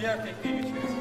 diğer tekniğe geçelim.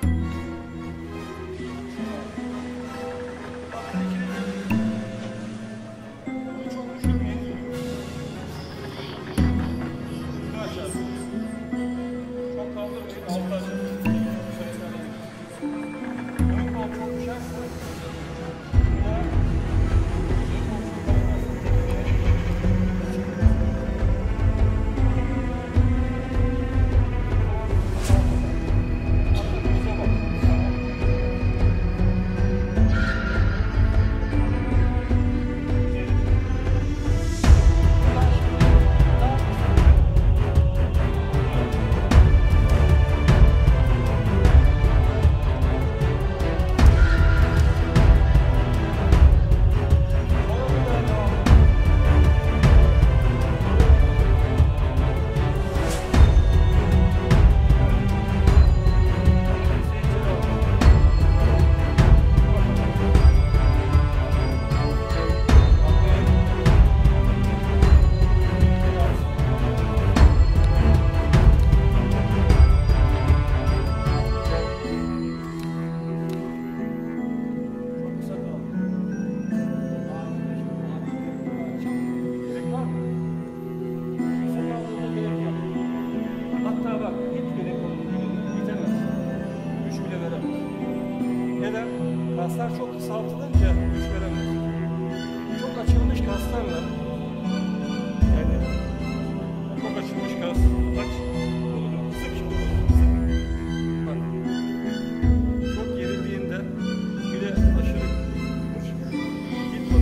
Kaslar çok kısaltılınca güç veremez. Çok açılmış kaslarla, yani çok açılmış kas, aç, kolunu sık şimdi. Bak, çok gerildiğinde bile aşırı git bana.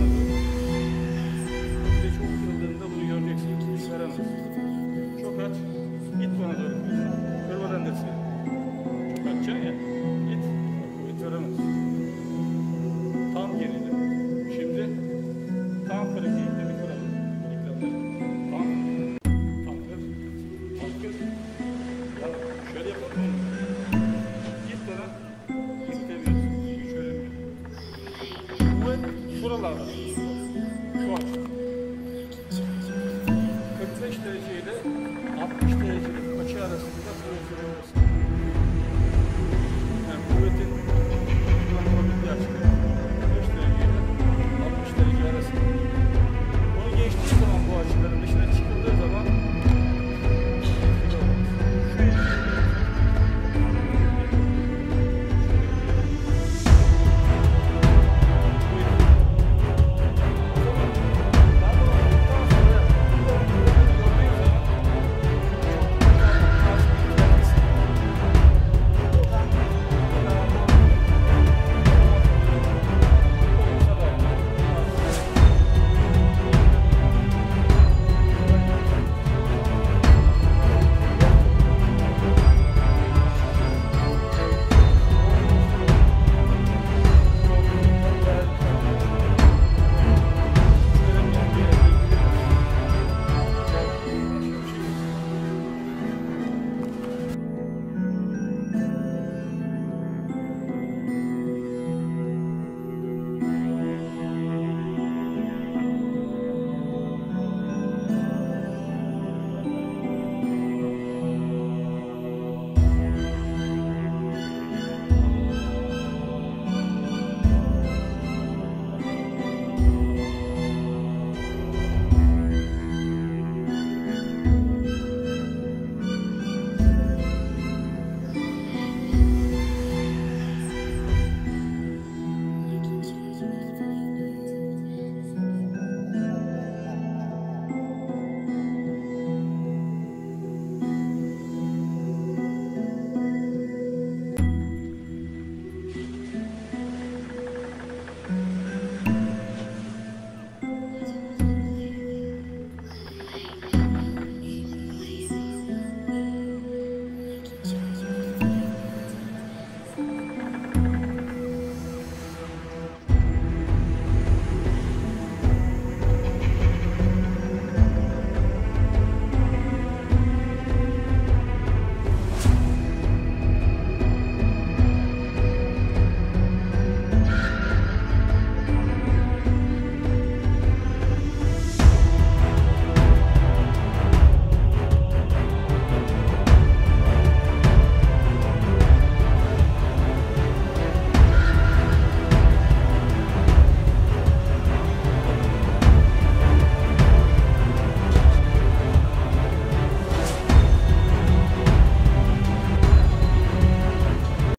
Bile çok kırıldığında bunu göreceksin, güç veremez. Çok aç, git bana doğru. Kırmadan dersin. Çok açacaksın ya, git, güç veremez. Tam geride. Şimdi tam pratiğinde bir kuralım. Tam kır. Tam kır. Ya şöyle yapalım mı? Git bana. İstemiyorsun. Hiç önemli. Kuvvet şuralarda. Şu açı. 45 derece ile 60 derecelik açı arasında kuvvet veriyorsun. Yani kuvvetin kullanılabildiği açıda. Onu geçtiği zaman bu açıların dışında